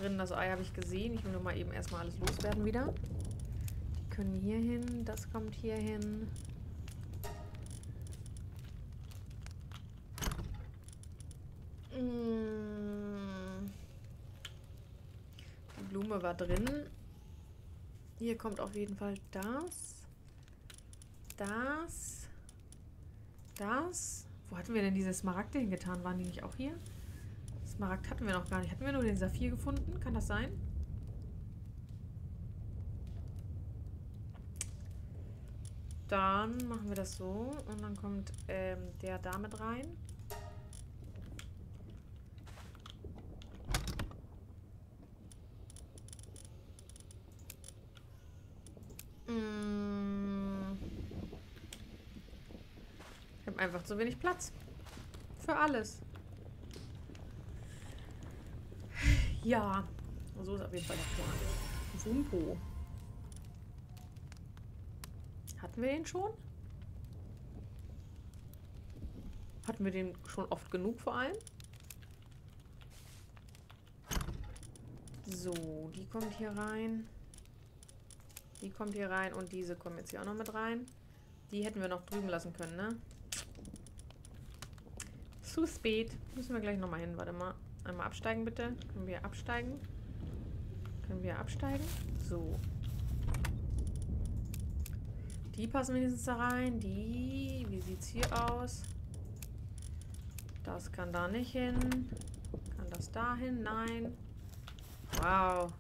drin. Das Ei habe ich gesehen. Ich will nur mal eben erstmal alles loswerden wieder. Die können hier hin. Das kommt hier hin. Die Blume war drin. Hier kommt auf jeden Fall das. Das. Das. Wo hatten wir denn diese Smaragde hingetan? Waren die nicht auch hier? Smaragd hatten wir noch gar nicht. Hatten wir nur den Saphir gefunden? Kann das sein? Dann machen wir das so. Und dann kommt der da mit rein. Ich habe einfach zu wenig Platz. Für alles. Ja. So ist auf jeden Fall der Plan. Wumpo. Hatten wir den schon? Hatten wir den schon oft genug vor allem? So, die kommt hier rein. Die kommt hier rein und diese kommen jetzt hier auch noch mit rein. Die hätten wir noch drüben lassen können, ne? Zu spät. Müssen wir gleich nochmal hin. Warte mal. Einmal absteigen, bitte. Können wir absteigen? Können wir absteigen? So. Die passen wenigstens da rein. Die. Wie sieht's hier aus? Das kann da nicht hin. Kann das da hin? Nein. Wow.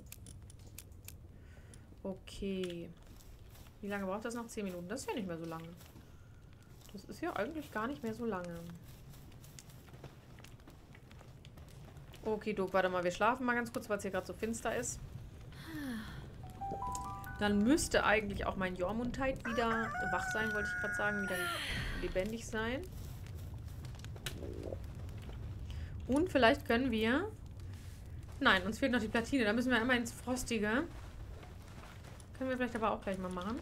Okay. Wie lange braucht das noch? 10 Minuten. Das ist ja nicht mehr so lange. Das ist ja eigentlich gar nicht mehr so lange. Okay, Doc, warte mal. Wir schlafen mal ganz kurz, weil es hier gerade so finster ist. Dann müsste eigentlich auch mein Jormungandheit wieder wach sein, wollte ich gerade sagen. Wieder lebendig sein. Und vielleicht können wir... Nein, uns fehlt noch die Platine. Da müssen wir einmal ins Frostige. Können wir vielleicht aber auch gleich mal machen.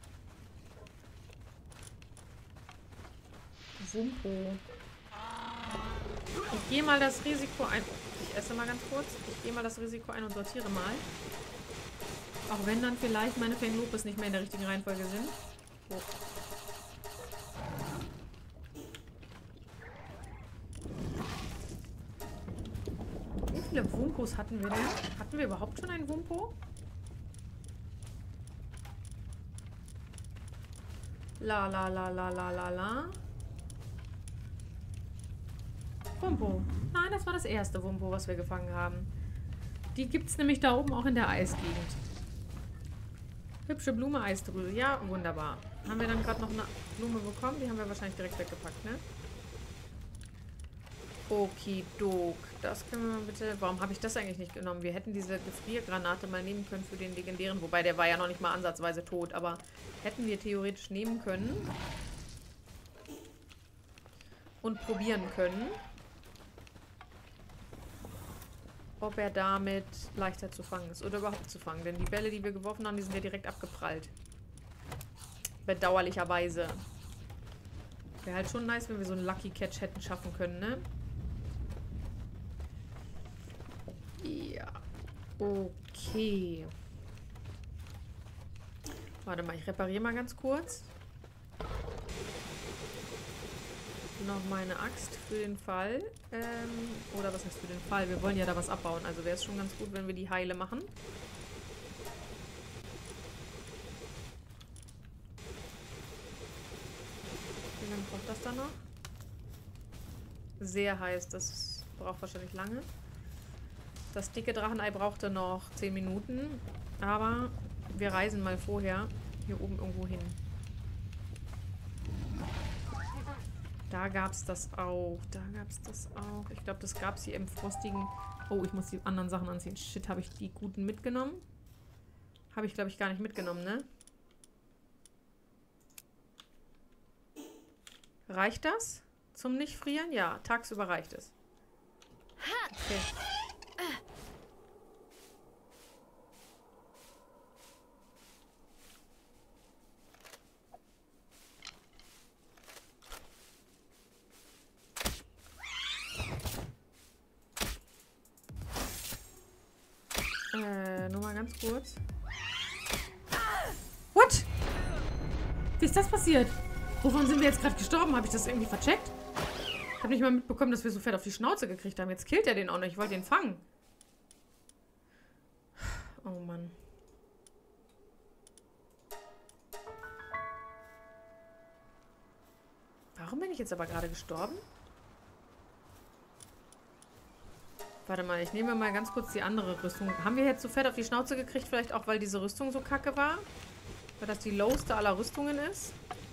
Wumpo. Ich gehe mal das Risiko ein. Ich esse mal ganz kurz. Ich gehe mal das Risiko ein und sortiere mal. Auch wenn dann vielleicht meine Fenlopes nicht mehr in der richtigen Reihenfolge sind. Oh. Wie viele Wumpos hatten wir denn? Hatten wir überhaupt schon einen Wumpo? La la la la la la la. Wumpo. Nein, das war das erste Wumpo, was wir gefangen haben. Die gibt es nämlich da oben auch in der Eisgegend. Hübsche Blume, Eisdrüse. Ja, wunderbar. Haben wir dann gerade noch eine Blume bekommen? Die haben wir wahrscheinlich direkt weggepackt, ne? Okidok. Das können wir mal bitte... Warum habe ich das eigentlich nicht genommen? Wir hätten diese Gefriergranate mal nehmen können für den legendären. Wobei, der war ja noch nicht mal ansatzweise tot. Aber hätten wir theoretisch nehmen können. Und probieren können. Ob er damit leichter zu fangen ist. Oder überhaupt zu fangen. Denn die Bälle, die wir geworfen haben, die sind ja direkt abgeprallt. Bedauerlicherweise. Wäre halt schon nice, wenn wir so einen Lucky Catch hätten schaffen können, ne? Ja. Okay. Warte mal, ich repariere mal ganz kurz. Noch meine Axt für den Fall. Oder was heißt für den Fall? Wir wollen ja da was abbauen. Also wäre es schon ganz gut, wenn wir die Heile machen. Wie lange braucht das dann noch? Sehr heiß. Das braucht wahrscheinlich lange. Das dicke Drachenei brauchte noch 10 Minuten. Aber wir reisen mal vorher hier oben irgendwo hin. Da gab es das auch. Da gab es das auch. Ich glaube, das gab es hier im frostigen... Oh, ich muss die anderen Sachen anziehen. Shit, habe ich die guten mitgenommen? Habe ich, glaube ich, gar nicht mitgenommen, ne? Reicht das? Zum Nicht-Frieren? Ja, tagsüber reicht es. Okay. Nur mal ganz kurz. What? Wie ist das passiert? Wovon sind wir jetzt gerade gestorben? Habe ich das irgendwie vercheckt? Ich habe nicht mal mitbekommen, dass wir so fett auf die Schnauze gekriegt haben. Jetzt killt er den auch noch. Ich wollte den fangen. Oh Mann. Warum bin ich jetzt aber gerade gestorben? Warte mal, ich nehme mal ganz kurz die andere Rüstung. Haben wir jetzt so fett auf die Schnauze gekriegt? Vielleicht auch, weil diese Rüstung so kacke war? Weil das die lowste aller Rüstungen ist?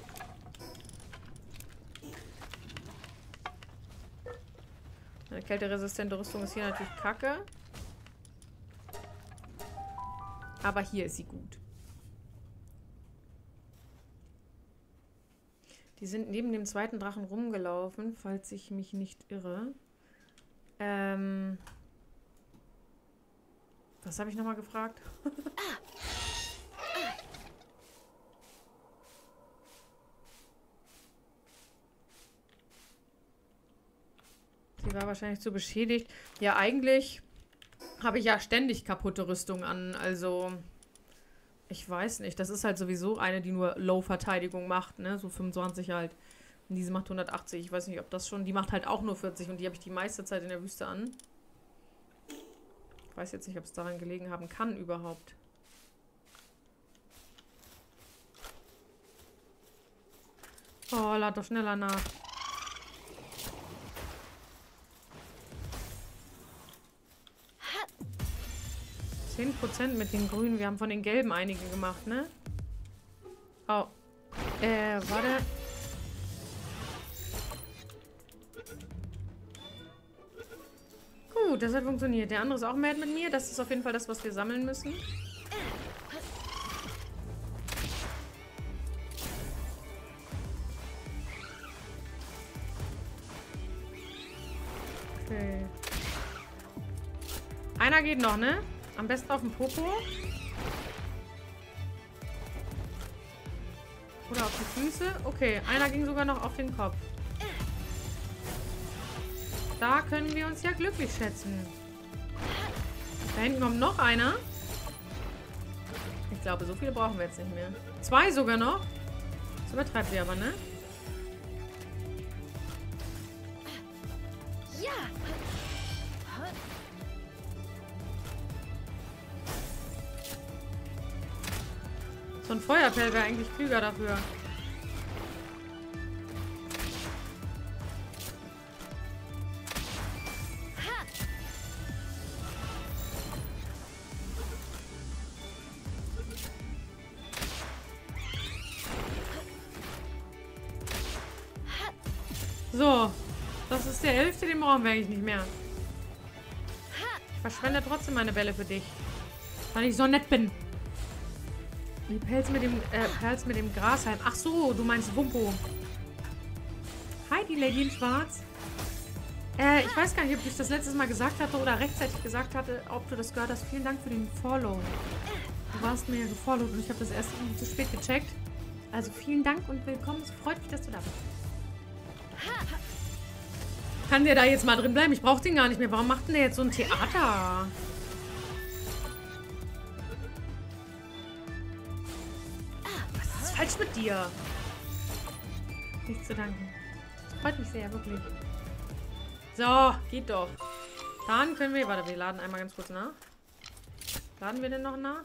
Eine kälteresistente Rüstung ist hier natürlich kacke. Aber hier ist sie gut. Die sind neben dem zweiten Drachen rumgelaufen, falls ich mich nicht irre. Was habe ich nochmal gefragt? Sie war wahrscheinlich zu beschädigt. Ja, eigentlich habe ich ja ständig kaputte Rüstung an. Also, ich weiß nicht. Das ist halt sowieso eine, die nur Low-Verteidigung macht, ne? So 25 halt. Und diese macht 180. Ich weiß nicht, ob das schon... Die macht halt auch nur 40 und die habe ich die meiste Zeit in der Wüste an. Ich weiß jetzt nicht, ob es daran gelegen haben kann überhaupt. Oh, lad doch schneller nach. 10% mit den Grünen. Wir haben von den Gelben einige gemacht, ne? Oh. Warte. Gut, das hat funktioniert. Der andere ist auch mad mit mir. Das ist auf jeden Fall das, was wir sammeln müssen. Okay. Einer geht noch, ne? Am besten auf den Popo. Oder auf die Füße. Okay, einer ging sogar noch auf den Kopf. Da können wir uns ja glücklich schätzen. Da hinten kommt noch einer. Ich glaube, so viele brauchen wir jetzt nicht mehr. 2 sogar noch. Das übertreibt sie aber, ne? So ein Feuerpell wäre eigentlich klüger dafür. So, das ist der 11. Den brauchen wir eigentlich nicht mehr. Ich verschwende trotzdem meine Bälle für dich. Weil ich so nett bin. Die Pelz mit dem Grashalm. Ach so, du meinst Wumpo. Hi, die Lady in Schwarz. Ich weiß gar nicht, ob ich das letztes Mal gesagt hatte oder rechtzeitig gesagt hatte, ob du das gehört hast. Vielen Dank für den Follow. Du warst mir gefollowt und ich habe das erst irgendwie zu spät gecheckt. Also vielen Dank und willkommen. Es freut mich, dass du da bist. Kann der da jetzt mal drin bleiben? Ich brauche den gar nicht mehr. Warum macht denn der jetzt so ein Theater? Was ist falsch mit dir? Nichts zu danken. Das freut mich sehr, wirklich. So, geht doch. Dann können wir... Warte, wir laden einmal ganz kurz nach. Laden wir denn noch nach?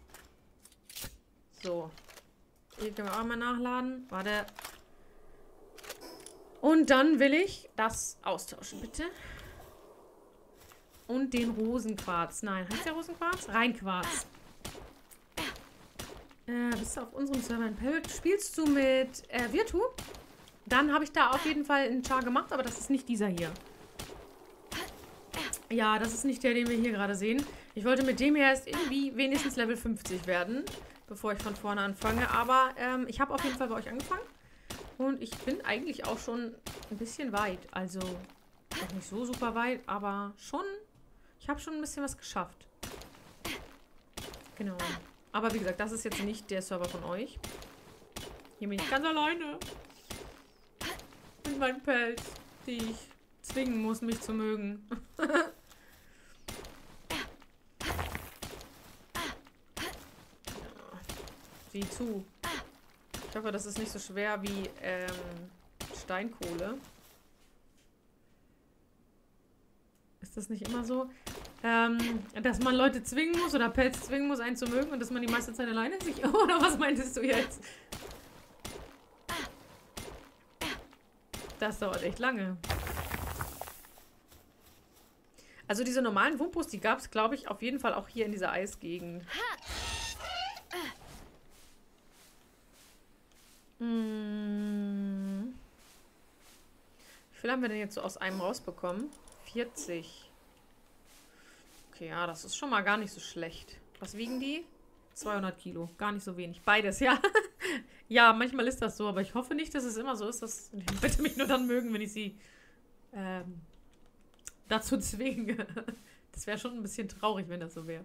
So. Hier können wir auch mal nachladen. Warte. Und dann will ich das austauschen, bitte. Und den Rosenquarz. Nein, heißt der Rosenquarz? Reinquarz. Bist du auf unserem Server in Parrot? Spielst du mit Virtu? Dann habe ich da auf jeden Fall einen Char gemacht, aber das ist nicht dieser hier. Ja, das ist nicht der, den wir hier gerade sehen. Ich wollte mit dem erst irgendwie wenigstens Level 50 werden, bevor ich von vorne anfange. Aber ich habe auf jeden Fall bei euch angefangen. Und ich bin eigentlich auch schon ein bisschen weit. Also, auch nicht so super weit, aber schon. Ich habe schon ein bisschen was geschafft. Genau. Aber wie gesagt, das ist jetzt nicht der Server von euch. Hier bin ich ganz alleine. Mit meinem Pelz, die ich zwingen muss, mich zu mögen. Sieh zu. Ich hoffe, das ist nicht so schwer wie Steinkohle. Ist das nicht immer so? Dass man Leute zwingen muss oder Pelz zwingen muss, einen zu mögen und dass man die meiste Zeit alleine sich... Oder was meintest du jetzt? Das dauert echt lange. Also diese normalen Wumpus, die gab es, glaube ich, auf jeden Fall auch hier in dieser Eisgegend. Wie viel haben wir denn jetzt so aus einem rausbekommen? 40. Okay, ja, das ist schon mal gar nicht so schlecht. Was wiegen die? 200 Kilo. Gar nicht so wenig. Beides, ja. Ja, manchmal ist das so, aber ich hoffe nicht, dass es immer so ist, dass die bitte mich nur dann mögen, wenn ich sie dazu zwinge. Das wäre schon ein bisschen traurig, wenn das so wäre.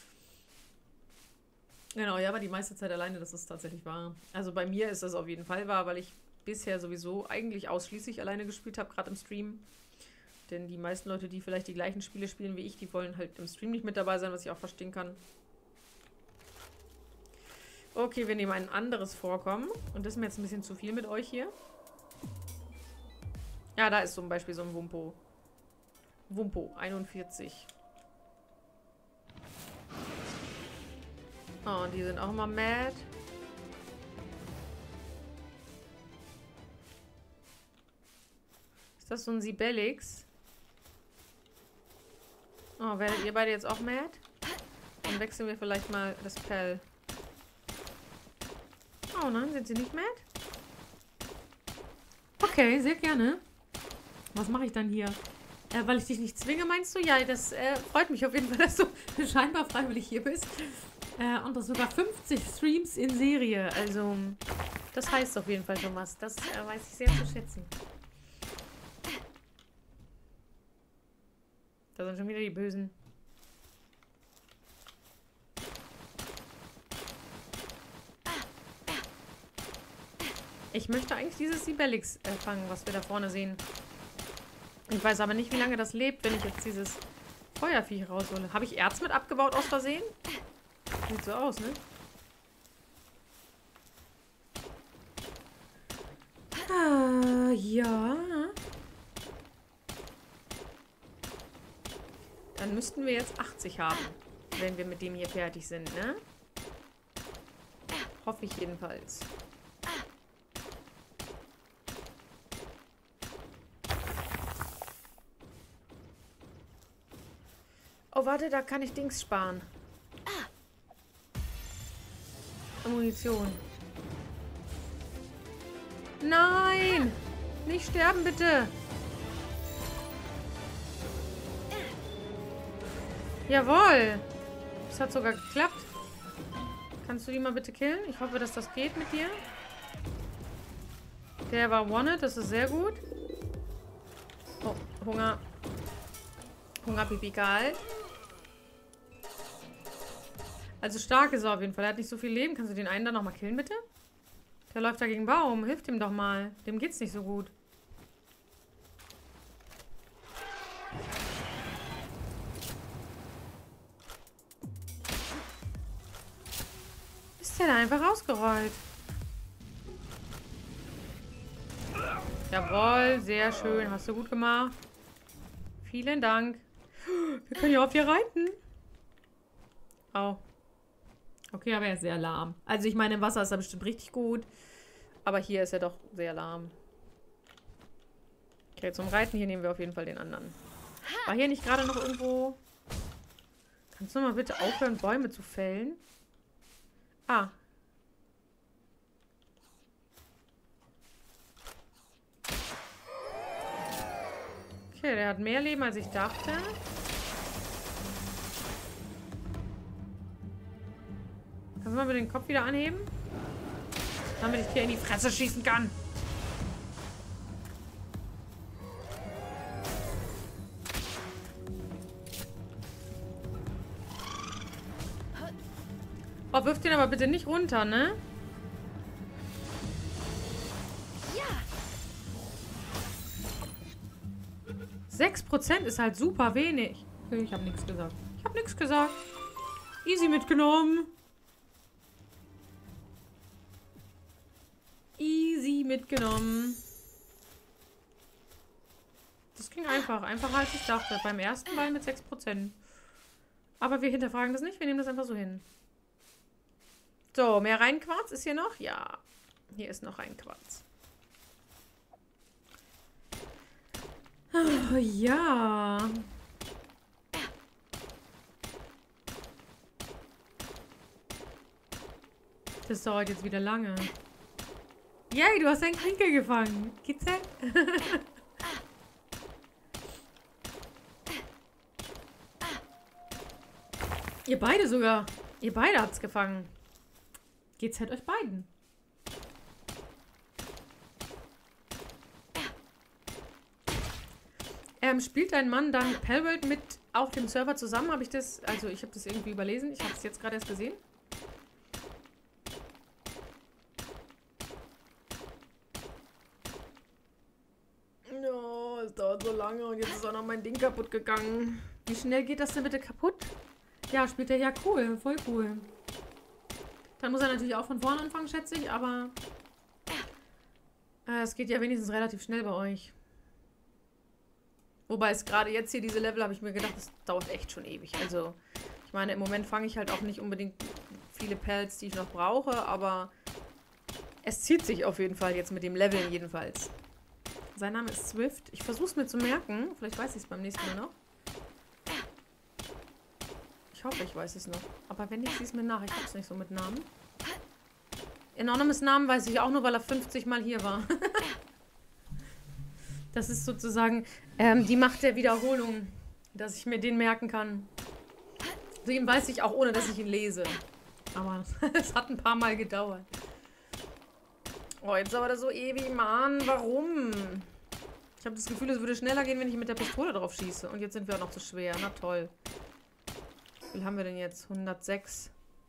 Genau, ja, aber die meiste Zeit alleine, das ist tatsächlich wahr. Also bei mir ist das auf jeden Fall wahr, weil ich bisher sowieso eigentlich ausschließlich alleine gespielt habe, gerade im Stream. Denn die meisten Leute, die vielleicht die gleichen Spiele spielen wie ich, die wollen halt im Stream nicht mit dabei sein, was ich auch verstehen kann. Okay, wir nehmen ein anderes Vorkommen. Und das ist mir jetzt ein bisschen zu viel mit euch hier. Ja, da ist zum Beispiel so ein Wumpo. Wumpo, 41. Oh, die sind auch immer mad. Ist das so ein Sibellix? Oh, werdet ihr beide jetzt auch mad? Dann wechseln wir vielleicht mal das Pell. Oh nein, sind sie nicht mad? Okay, sehr gerne. Was mache ich dann hier? Weil ich dich nicht zwinge, meinst du? Ja, das freut mich auf jeden Fall, dass du scheinbar freiwillig hier bist. Und das sogar 50 Streams in Serie. Also, das heißt auf jeden Fall schon was. Das weiß ich sehr zu schätzen. Da sind schon wieder die Bösen. Ich möchte eigentlich dieses Sibellix fangen, was wir da vorne sehen. Ich weiß aber nicht, wie lange das lebt, wenn ich jetzt dieses Feuerviech raushole. Habe ich Erz mit abgebaut aus Versehen? Sieht so aus, ne? Ah, ja. Dann müssten wir jetzt 80 haben, wenn wir mit dem hier fertig sind, ne? Hoffe ich jedenfalls. Oh, warte, da kann ich Dings sparen. Munition. Nein! Nicht sterben, bitte! Jawohl! Das hat sogar geklappt. Kannst du die mal bitte killen? Ich hoffe, dass das geht mit dir. Der war One-Hit, das ist sehr gut. Oh, Hunger. Hunger-Pipi kalt. Also stark ist er auf jeden Fall. Er hat nicht so viel Leben. Kannst du den einen dann nochmal killen, bitte? Der läuft da gegen Baum. Hilf ihm doch mal. Dem geht's nicht so gut. Ist der da einfach rausgerollt? Jawohl, sehr schön. Hast du gut gemacht. Vielen Dank. Wir können ja auf dir reiten. Oh. Okay, aber er ist sehr lahm. Also ich meine, im Wasser ist er bestimmt richtig gut. Aber hier ist er doch sehr lahm. Okay, zum Reiten hier nehmen wir auf jeden Fall den anderen. War hier nicht gerade noch irgendwo... Kannst du mal bitte aufhören, Bäume zu fällen? Ah. Okay, der hat mehr Leben, als ich dachte. Kannst du mal bitte den Kopf wieder anheben? Damit ich dir in die Fresse schießen kann. Oh, wirf den aber bitte nicht runter, ne? Ja. 6% ist halt super wenig. Ich habe nichts gesagt. Ich habe nichts gesagt. Easy mitgenommen. Easy mitgenommen. Das ging einfach. Einfacher als ich dachte. Beim ersten Mal mit 6%. Aber wir hinterfragen das nicht. Wir nehmen das einfach so hin. So, mehr Reinquarz ist hier noch? Ja. Hier ist noch Reinquarz. Oh, ja. Das dauert jetzt wieder lange. Yay, du hast einen Klinker gefangen. Geht's her? Ihr beide sogar. Ihr beide habt's gefangen. Geht's halt euch beiden. Spielt dein Mann dann Palworld mit auf dem Server zusammen? Habe ich das... Also, ich habe das irgendwie überlesen. Ich habe es jetzt gerade erst gesehen. No, es dauert so lange und jetzt ist auch noch mein Ding kaputt gegangen. Wie schnell geht das denn bitte kaputt? Ja, spielt er ja cool. Voll cool. Dann muss er natürlich auch von vorne anfangen, schätze ich, aber... es geht ja wenigstens relativ schnell bei euch. Wobei es gerade jetzt hier diese Level, habe ich mir gedacht, das dauert echt schon ewig. Also, ich meine, im Moment fange ich halt auch nicht unbedingt viele Pelz, die ich noch brauche, aber es zieht sich auf jeden Fall jetzt mit dem Leveln jedenfalls. Sein Name ist Swift. Ich versuche es mir zu merken. Vielleicht weiß ich es beim nächsten Mal noch. Ich hoffe, ich weiß es noch. Aber wenn nicht, sieh es mir nach. Ich habe es nicht so mit Namen. Anonymous Namen weiß ich auch nur, weil er 50 Mal hier war. Das ist sozusagen die Macht der Wiederholung, dass ich mir den merken kann. Den weiß ich auch, ohne dass ich ihn lese. Aber es hat ein paar Mal gedauert. Oh, jetzt dauert das so ewig. Mann, warum? Ich habe das Gefühl, es würde schneller gehen, wenn ich mit der Pistole drauf schieße. Und jetzt sind wir auch noch zu schwer. Na toll. Wie viel haben wir denn jetzt? 106.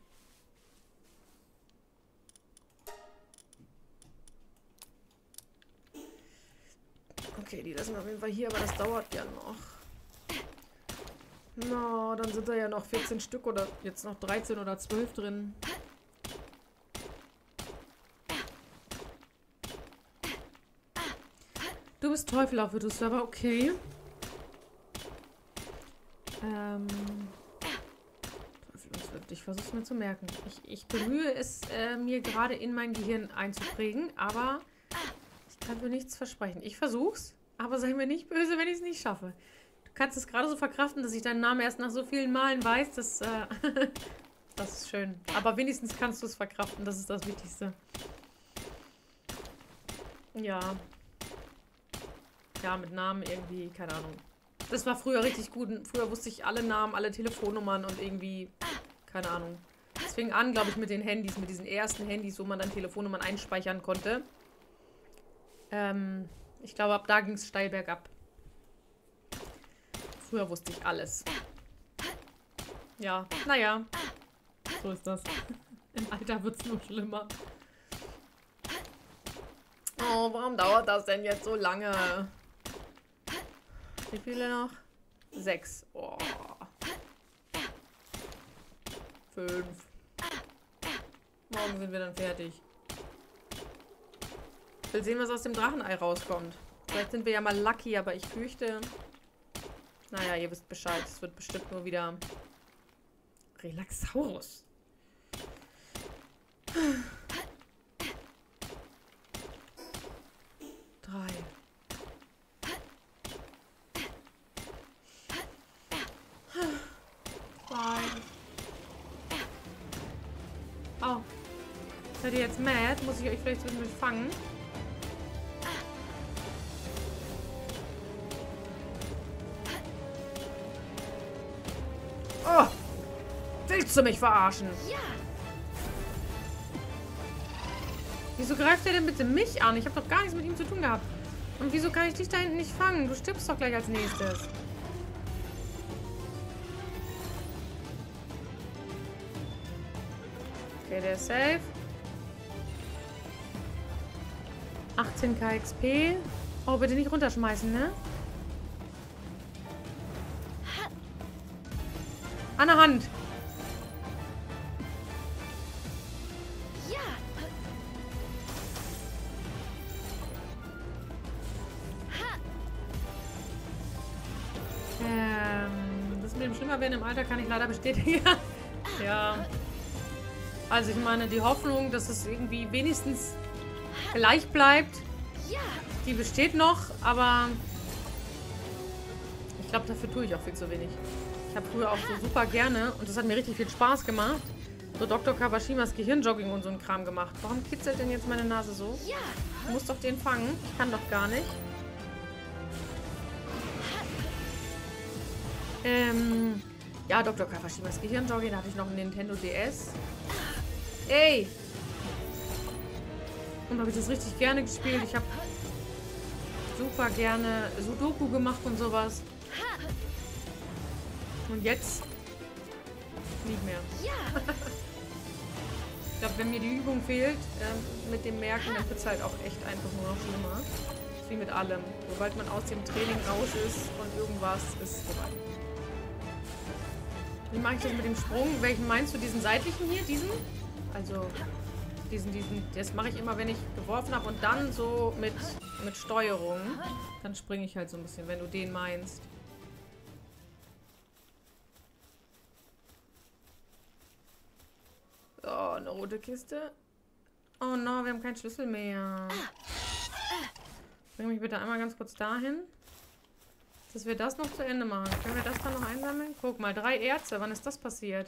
Okay, die lassen wir auf jeden Fall hier, aber das dauert ja noch. No, dann sind da ja noch 14 Stück oder jetzt noch 13 oder 12 drin. Du bist Teufel auf Virtus-Server, okay. Ich versuche es mir zu merken. Ich bemühe es, mir gerade in mein Gehirn einzuprägen, aber ich kann mir nichts versprechen. Ich versuch's, aber sei mir nicht böse, wenn ich es nicht schaffe. Du kannst es gerade so verkraften, dass ich deinen Namen erst nach so vielen Malen weiß, dass, das ist schön. Aber wenigstens kannst du es verkraften, das ist das Wichtigste. Ja. Ja, mit Namen irgendwie, keine Ahnung. Das war früher richtig gut. Früher wusste ich alle Namen, alle Telefonnummern und irgendwie, keine Ahnung. Es fing an, glaube ich, mit den Handys, mit diesen ersten Handys, wo man dann Telefonnummern einspeichern konnte. Ich glaube, ab da ging es steil bergab. Früher wusste ich alles. Ja, naja. So ist das. Im Alter wird es nur schlimmer. Oh, warum dauert das denn jetzt so lange? Wie viele noch? 6. Oh. 5. Morgen sind wir dann fertig. Ich will sehen, was aus dem Drachenei rauskommt. Vielleicht sind wir ja mal lucky, aber ich fürchte... Naja, ihr wisst Bescheid. Es wird bestimmt nur wieder... Relaxaurus. Oh. Seid ihr jetzt mad? Muss ich euch vielleicht zwischendurch fangen? Oh! Willst du mich verarschen? Ja. Wieso greift er denn bitte mich an? Ich habe doch gar nichts mit ihm zu tun gehabt. Und wieso kann ich dich da hinten nicht fangen? Du stirbst doch gleich als nächstes. Okay, der ist safe. 18k XP. Oh, bitte nicht runterschmeißen, ne? An der Hand. Ja. werden im Alter, kann ich leider bestätigen. Ja. Also ich meine, die Hoffnung, dass es irgendwie wenigstens gleich bleibt, die besteht noch, aber ich glaube, dafür tue ich auch viel zu wenig. Ich habe früher auch so super gerne, und das hat mir richtig viel Spaß gemacht, so Dr. Kawashimas Gehirnjogging und so einen Kram gemacht. Warum kitzelt denn jetzt meine Nase so? Ich muss doch den fangen. Ich kann doch gar nicht. Ja, Dr. Kawashimas Gehirnjogging, da hatte ich noch einen Nintendo DS. Ey! Und da habe ich das richtig gerne gespielt. Ich habe super gerne Sudoku gemacht und sowas. Und jetzt nicht mehr. Ich glaube, wenn mir die Übung fehlt, mit dem Merken, dann wird es halt auch echt einfach nur noch schlimmer. Das ist wie mit allem. Sobald man aus dem Training raus ist und irgendwas, ist vorbei. Wie mache ich das mit dem Sprung? Welchen meinst du? Diesen seitlichen hier? Diesen? Also, diesen. Das mache ich immer, wenn ich geworfen habe und dann so mit Steuerung. Dann springe ich halt so ein bisschen, wenn du den meinst. Oh, eine rote Kiste. Oh no, wir haben keinen Schlüssel mehr. Bring mich bitte einmal ganz kurz dahin, dass wir das noch zu Ende machen. Können wir das dann noch einsammeln? Guck mal, 3 Erze. Wann ist das passiert?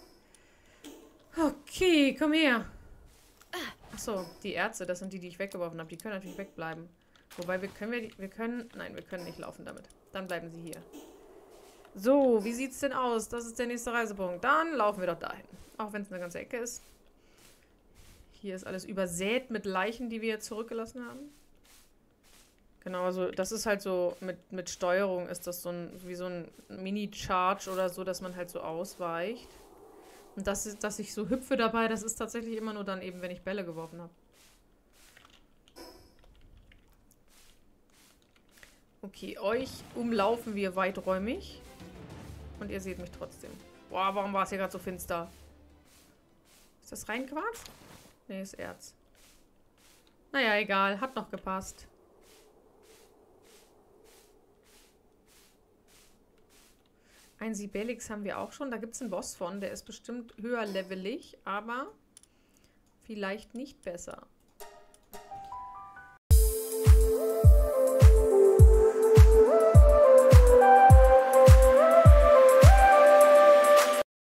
Okay, komm her. Achso, die Erze, das sind die ich weggeworfen habe. Die können natürlich wegbleiben. Wobei, nein, wir können nicht laufen damit. Dann bleiben sie hier. So, wie sieht's denn aus? Das ist der nächste Reisepunkt. Dann laufen wir doch dahin. Auch wenn es eine ganze Ecke ist. Hier ist alles übersät mit Leichen, die wir jetzt zurückgelassen haben. Genau, also das ist halt so, mit Steuerung ist das so wie so ein Mini-Charge oder so, dass man halt so ausweicht. Und dass ich so hüpfe dabei, das ist tatsächlich immer nur dann eben, wenn ich Bälle geworfen habe. Okay, euch umlaufen wir weiträumig. Und ihr seht mich trotzdem. Boah, warum war es hier gerade so finster? Ist das rein Quarz? Nee, ist Erz. Naja, egal. Hat noch gepasst. Ein Sibelix haben wir auch schon. Da gibt es einen Boss von. Der ist bestimmt höher levelig, aber vielleicht nicht besser.